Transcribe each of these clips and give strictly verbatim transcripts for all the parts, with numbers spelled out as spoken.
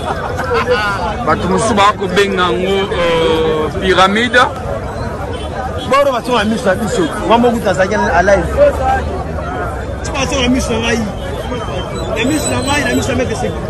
bato mosusu bakobenga yango pyramide. Boro bato na miso na biso ngamo kutazaki alive tu bato na miso ngai na miso na ngai na miso na meke sécurité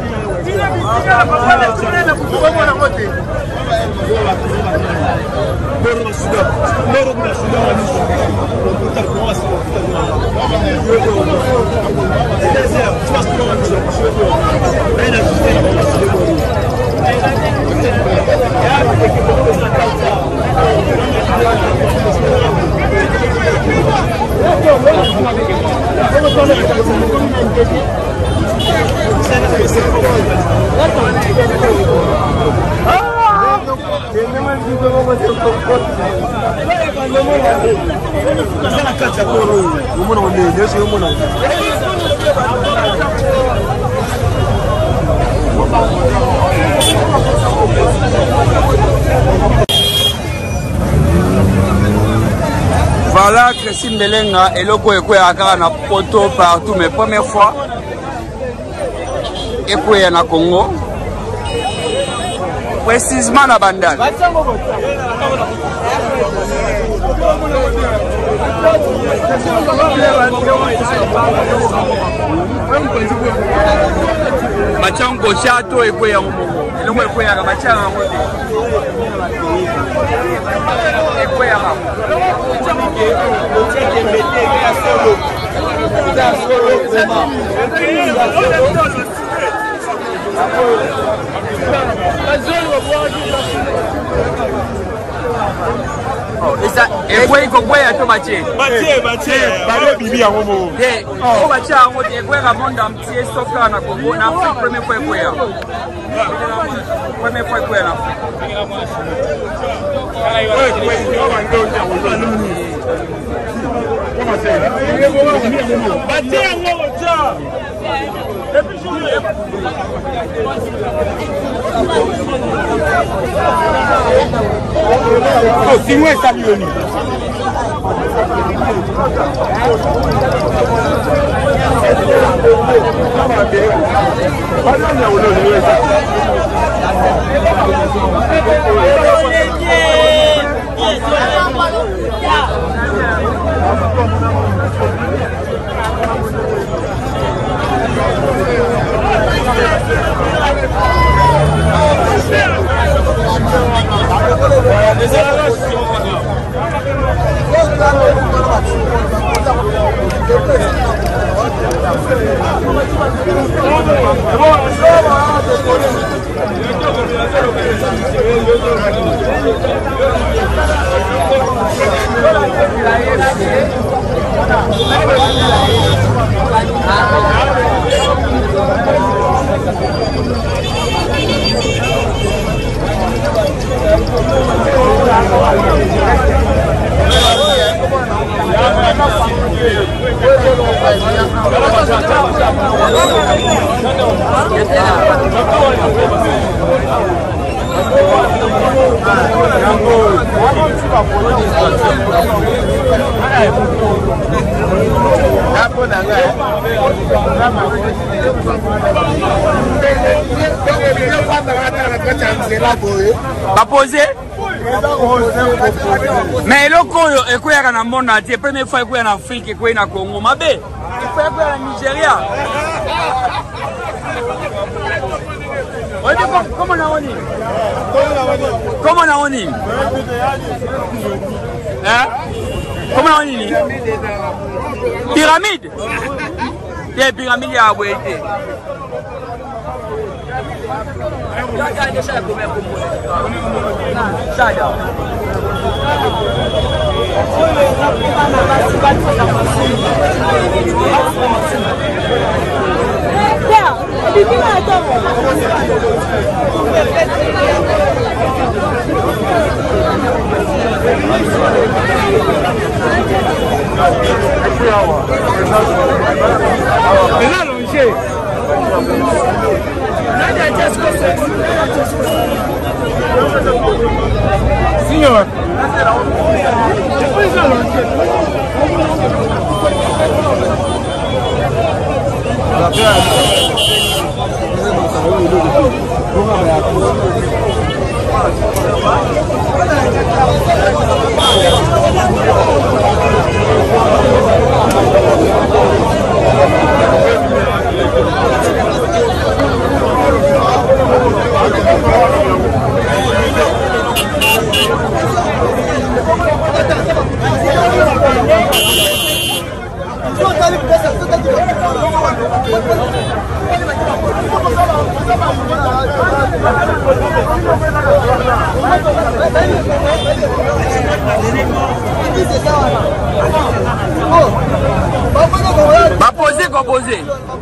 Voilà, Christine Belenga et le quoi quoi à na poto partout, mais première fois et quoi na Congo précisément na Bandal. Machango chato et quoi en Congo. Le quoi quoi à machango. Et quoi à et quoi il faut quoi à tout Mathieu Mathieu Mathieu Mathieu bibi à Momo eh on va tirer on dit quoi ramon dans petit soccer na Congo na première fois quoi première fois quoi là oh, si moi ça lui pas posé mais le Congo et quoi à na monde la première fois quoi en Afrique et quoi na Congo mabe quoi quoi à Nigeria comment on dit comment on dit hein comment on dit pyramide des pyramides à Hawaï. Signor, la Va poser, va poser.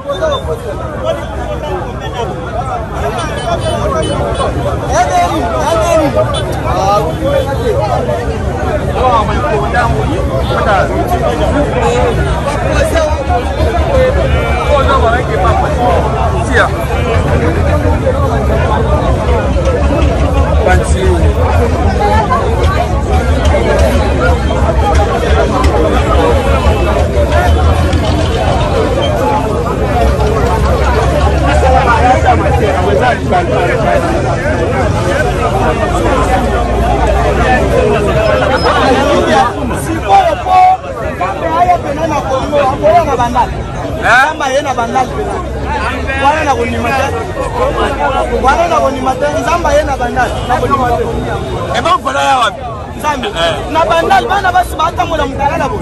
na bandal bana basi batambola mukala na bo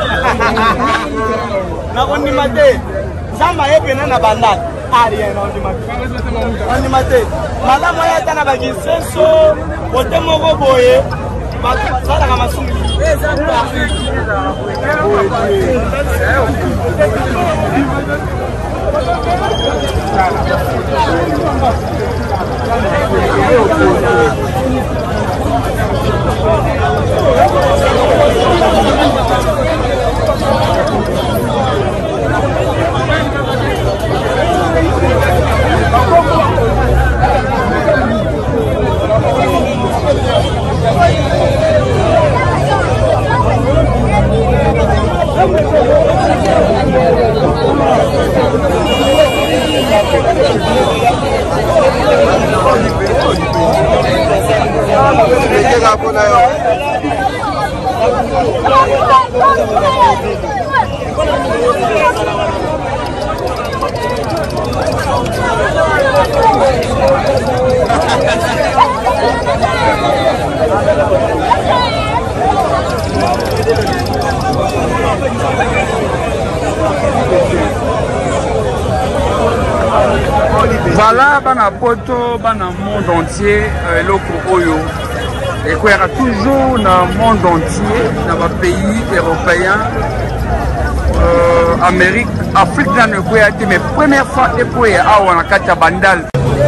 na kondima te zamba yepena na bandal ari na kondima te kondima te malamu ya tana bakisenso bote moko boye basala kama sungu Voilà, bana poto, bana monde entier, euh, loko oyo. Et quoi, il y aura toujours dans le monde entier, dans les pays européens, euh, Amérique, Afrique, dans le quoi, mais première fois, et quoi, ah, on a quatre bandal.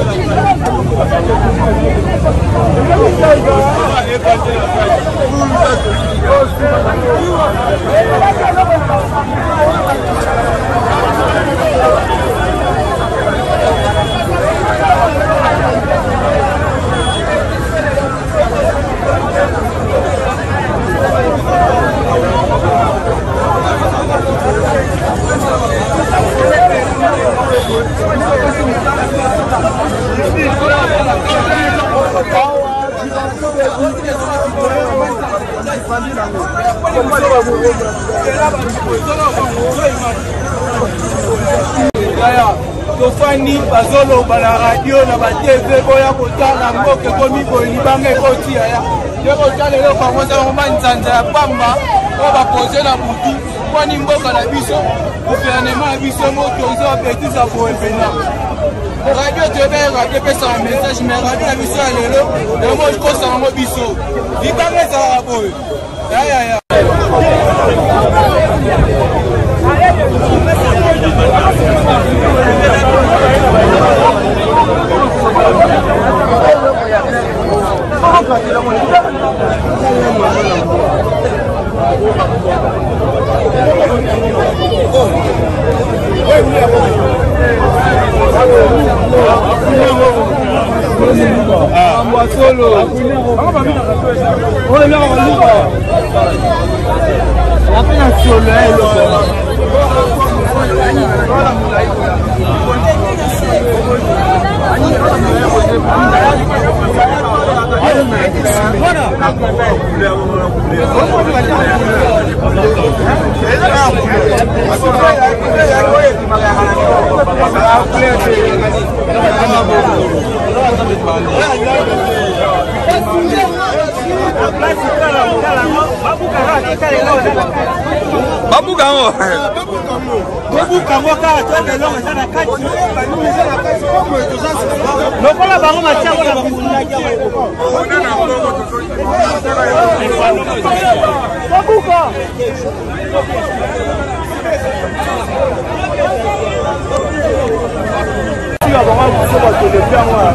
tofani bazoloba na radio na ba T V boya kotala mboke komi boyi bange kotia ya yoko tala lelo kwa mwanza ngoma nzanza ya pamba o ba poser na butu kwani mboka na biso gouvernement ya biso moto zo petisa pour epena radio T V radio pesa un message mais radio na biso lelo na mo kosa ngo biso dibange za boy ya ya ya Voilà. Babu Kango. Babu Kango ka toke longa sana kati. Lokola bango matia kola bakunda kia. Babu ka. Siga bango kusoba tole byangwa.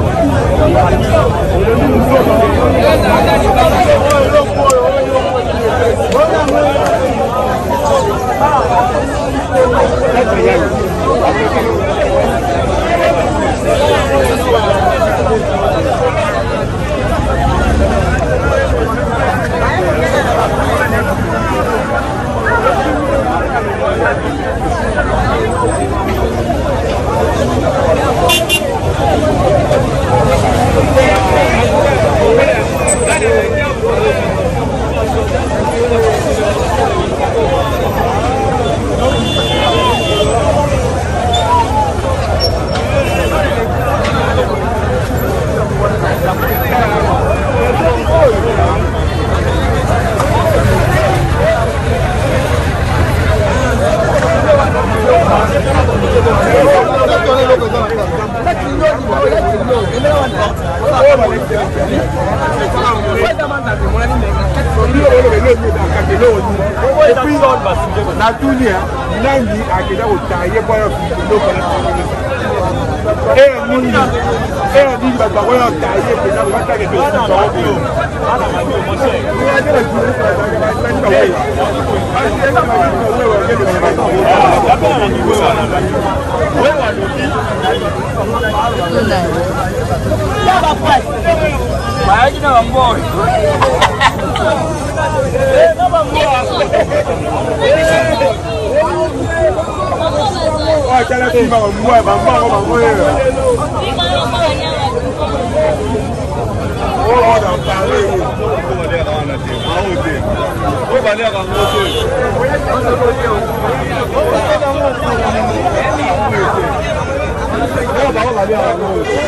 Na dunia nani akida utaye kwa kilo kwa eh nini eh nini baba kwa utaye kwa kata ke kwa sababu ana mami moshe ah, chala kimba mbwa mbwa mbwa oh, on a parlé. On va aller à la télé. On va aller à la télé. On va aller à la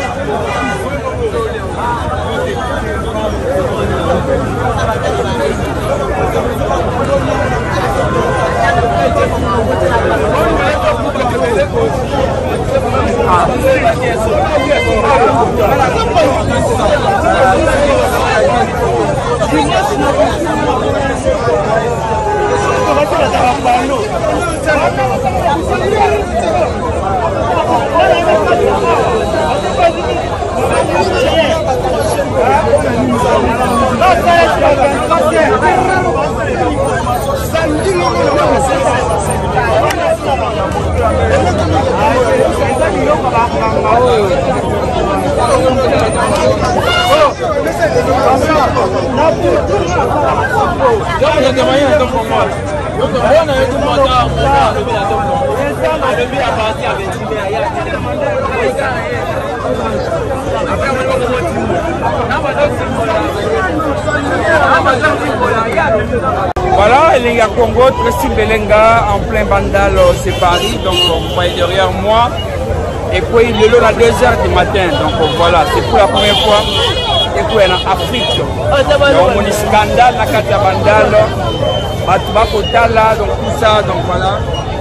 Voilà, il y a Congo, Tracy Belenga en plein bandal, c'est Paris, donc vous voyez derrière moi. Et puis il est là à deux heures du matin, donc voilà, c'est pour la première fois. Et puis en Afrique, il y a un scandale, la carte bandal, Batubakotala, donc tout ça, donc voilà.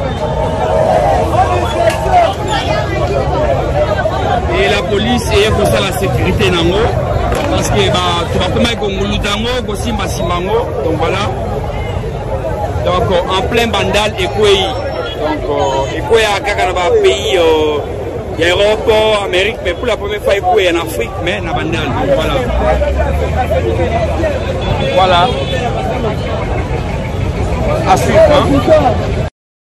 Et la police est pour ça la sécurité nango parce que bah tu vas pas mal Congolais dango aussi Masimango, donc voilà. Donc en plein bandal et quoi donc et quoi à Kakana pays il y a Europe, Amérique, mais pour la première fois il y a en Afrique mais na bandal, donc voilà. Voilà. Afrique, hein?